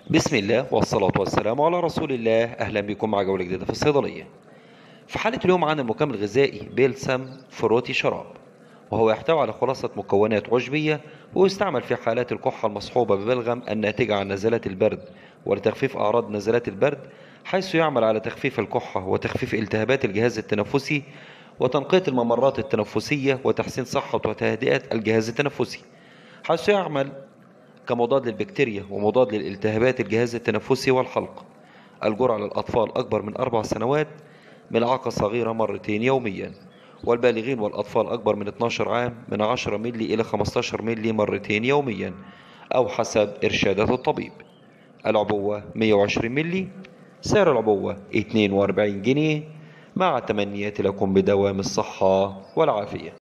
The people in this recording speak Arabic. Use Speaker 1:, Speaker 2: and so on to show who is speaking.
Speaker 1: بسم الله والصلاة والسلام على رسول الله. أهلا بكم مع جولة جديدة في الصيدلية. في حالة اليوم عن المكمل الغذائي بيلسم فروتي شراب، وهو يحتوي على خلاصة مكونات عشبية، ويستعمل في حالات الكحة المصحوبة ببلغم الناتجة عن نزلات البرد ولتخفيف أعراض نزلات البرد، حيث يعمل على تخفيف الكحة وتخفيف التهابات الجهاز التنفسي وتنقية الممرات التنفسية وتحسين صحة وتهدئة الجهاز التنفسي، حيث يعمل كمضاد للبكتيريا ومضاد للالتهابات الجهاز التنفسي والحلق. الجرعة للأطفال أكبر من 4 سنوات ملعقة صغيرة مرتين يوميا، والبالغين والأطفال أكبر من 12 عام من 10 ملي إلى 15 ملي مرتين يوميا، أو حسب إرشادات الطبيب. العبوة 120 ملي. سعر العبوة 42 جنيه، مع تمنياتي لكم بدوام الصحة والعافية.